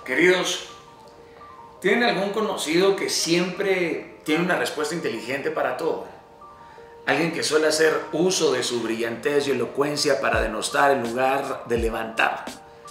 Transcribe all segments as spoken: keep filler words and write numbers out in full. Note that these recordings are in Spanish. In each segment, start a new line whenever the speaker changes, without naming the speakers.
Queridos, ¿tienen algún conocido que siempre tiene una respuesta inteligente para todo? Alguien que suele hacer uso de su brillantez y elocuencia para denostar en lugar de levantar.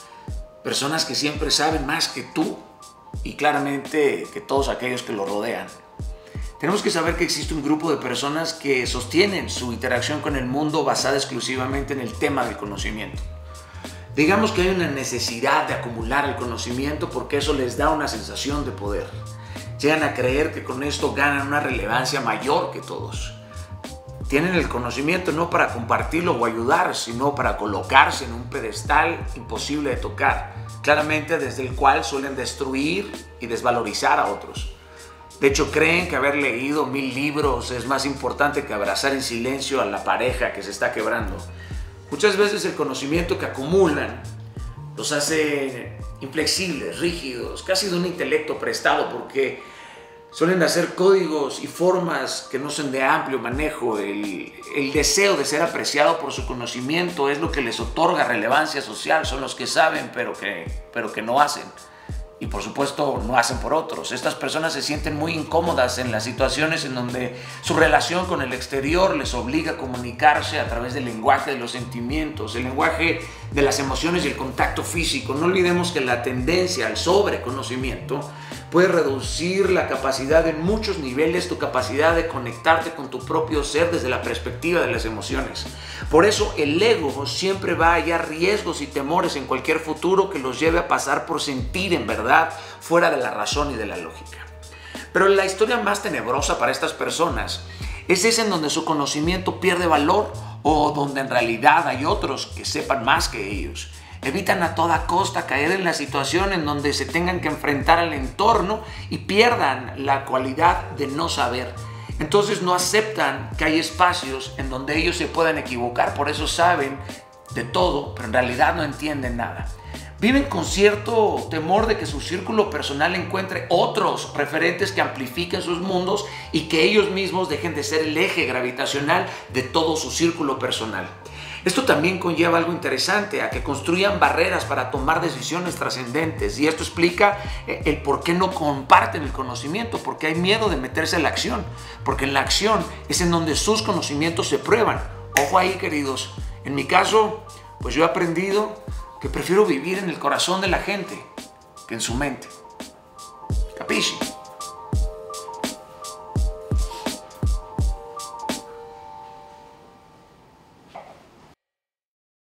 Personas que siempre saben más que tú y claramente que todos aquellos que lo rodean. Tenemos que saber que existe un grupo de personas que sostienen su interacción con el mundo basada exclusivamente en el tema del conocimiento. Digamos que hay una necesidad de acumular el conocimiento porque eso les da una sensación de poder. Llegan a creer que con esto ganan una relevancia mayor que todos. Tienen el conocimiento no para compartirlo o ayudar, sino para colocarse en un pedestal imposible de tocar, claramente desde el cual suelen destruir y desvalorizar a otros. De hecho, creen que haber leído mil libros es más importante que abrazar en silencio a la pareja que se está quebrando. Muchas veces el conocimiento que acumulan los hace inflexibles, rígidos, casi de un intelecto prestado, porque suelen hacer códigos y formas que no son de amplio manejo. El, el deseo de ser apreciado por su conocimiento es lo que les otorga relevancia social. Son los que saben, pero que, pero que no hacen. Y por supuesto no hacen por otros. Estas personas se sienten muy incómodas en las situaciones en donde su relación con el exterior les obliga a comunicarse a través del lenguaje de los sentimientos, el lenguaje de las emociones y el contacto físico. No olvidemos que la tendencia al sobreconocimiento puede reducir la capacidad en muchos niveles, tu capacidad de conectarte con tu propio ser desde la perspectiva de las emociones. Por eso el ego siempre va a hallar riesgos y temores en cualquier futuro que los lleve a pasar por sentir en verdad fuera de la razón y de la lógica. Pero la historia más tenebrosa para estas personas es esa en donde su conocimiento pierde valor o donde en realidad hay otros que sepan más que ellos. Evitan a toda costa caer en la situación en donde se tengan que enfrentar al entorno y pierdan la cualidad de no saber. Entonces no aceptan que hay espacios en donde ellos se puedan equivocar, por eso saben de todo, pero en realidad no entienden nada. Viven con cierto temor de que su círculo personal encuentre otros referentes que amplifiquen sus mundos y que ellos mismos dejen de ser el eje gravitacional de todo su círculo personal. Esto también conlleva algo interesante, a que construyan barreras para tomar decisiones trascendentes, y esto explica el por qué no comparten el conocimiento, porque hay miedo de meterse en la acción, porque en la acción es en donde sus conocimientos se prueban. Ojo ahí, queridos, en mi caso, pues yo he aprendido que prefiero vivir en el corazón de la gente que en su mente. ¿Capisci?